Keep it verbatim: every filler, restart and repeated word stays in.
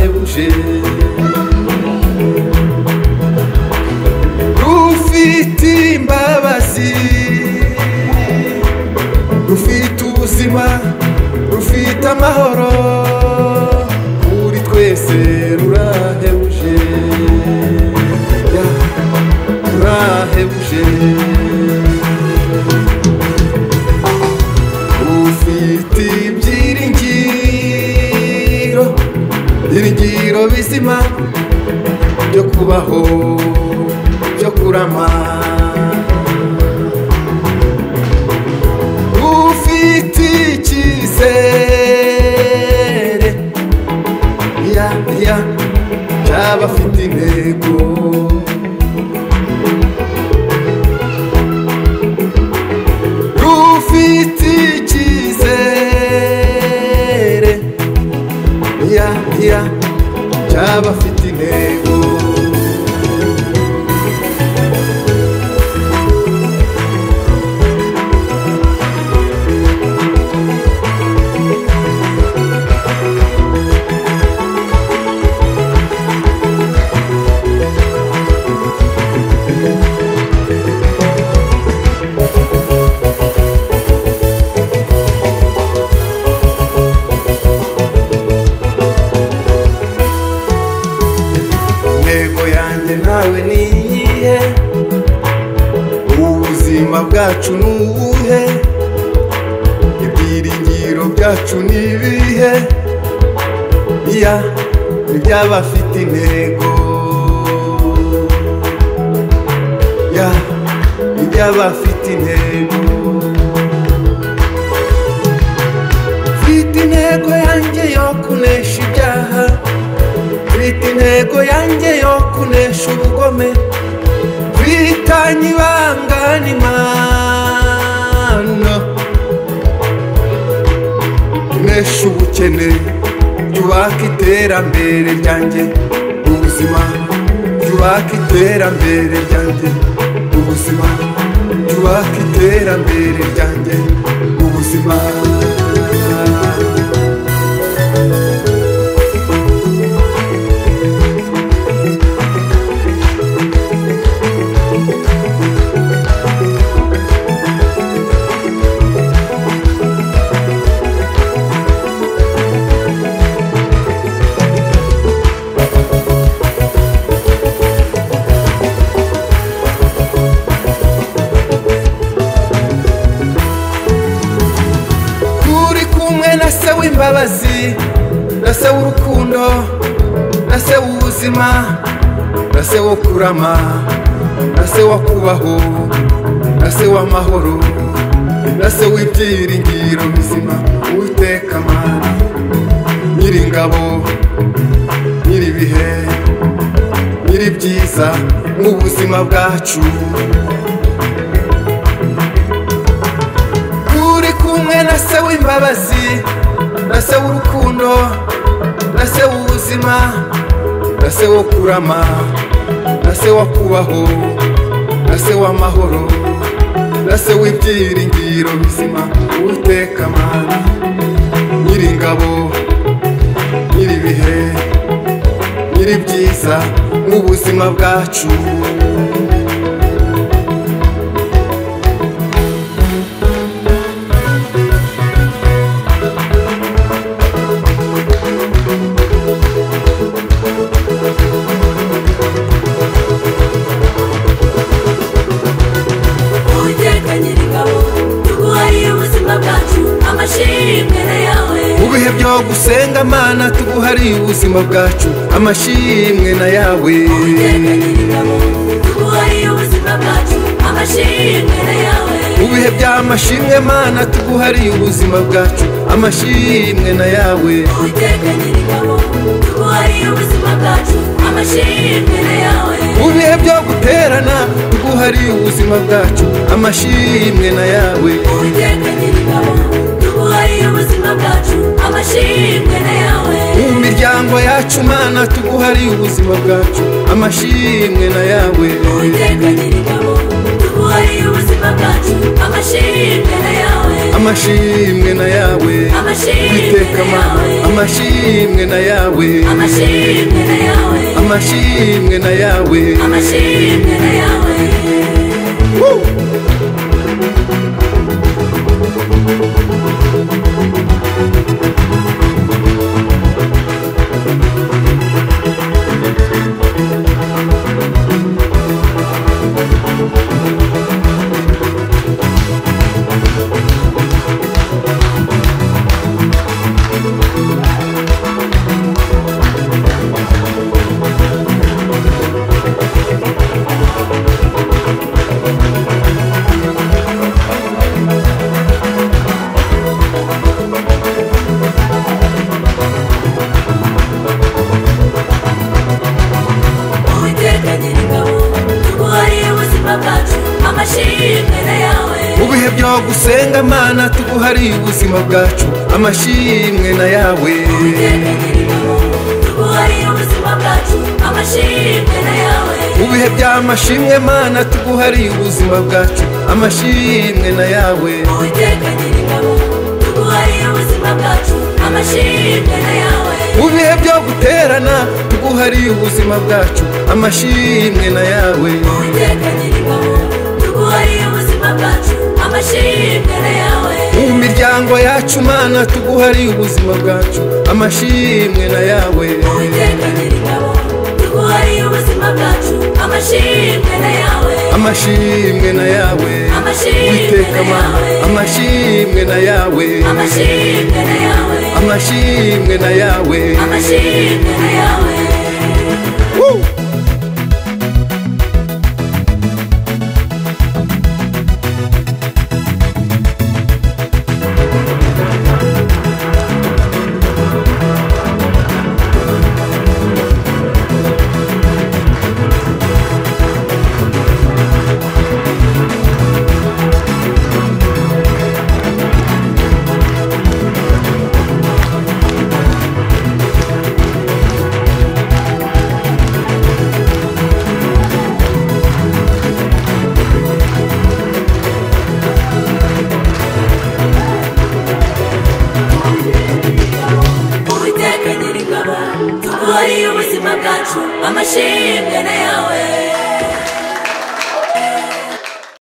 rurahebuje rufite imbabazi rufite ubuzima rufite amahoro kuri twese rurahebuje rurahebuje rufite ibyiringiro ibyiringiro bizima byo kubaho byo kurama rufite icyizere ya ya cy'abafite intego rufite icyizere ya ya cy'abafite intego nawe niyihe ubuzima bwacu nubuhe ibyiringiro byacu nibihe ya iby'abafite intego ya iby'abafite intego mfite intego yanjye yo kunesha ibyaha mfite intego yanjye yo kunesha ubugome mfitanye ibanga n'Imana kunesha ubukene byubaka iterambere ryanjye ubuzima byubaka iterambere ryanjye ubuzima byubaka iterambere ryanjye ubuzima nase w'imbabazi nase w'urukundo nase w'ubuzima nase wo kurama nase wo kubaho nase w'amahoro nase w'ibyiringiro bizima Uwiteka Mana Nyiringabo nyiribihe nyiribyiza mu buzima bwacu uri kumwe nase w'imbabazi nase w'urukundo nase w'ubuzima nase wo kurama nase wo kubaho nase w'amahoro nase w'ibyiringiro bizima Uwiteka Mana Nyiringabo nyiribihe nyiribyiza mu buzima bwacu ubihe byo gusenga Mana tuguhari ubuzima bwacu amashimwe na yawe ubihe by'amashimwe Mana tuguhari ubuzima bwacu amashimwe na yawe ubihe byo guterana tuguhari ubuzima bwacu amashimwe na yawe mu miryango yacu Mana tuguhari ubuzima bwacu amashimwe na yawe tuguhariye ubuzima bwacu amashimwe na yawe amashimwe na yawe Uwiteka Mana amashimwe na yawe amashimwe na yawe amashimwe na yawe amashimwe na yawe Ubihe byo gusenga Mana tuguhariye ubuzima bwacu amashimwe na yawe Ubihe by'amashimwe Mana tuguhariye ubuzima bwacu amashimwe na yawe Ubihe byo guterana tuguhariye ubuzima bwacu amashimwe na yawe Mu miryango yacu Mana tuguhariye ubuzima bwacu amashimwe na yawe amashimwe na yawe Uwiteka Mana amashimwe na yawe amashimwe na yawe amashimwe na yawe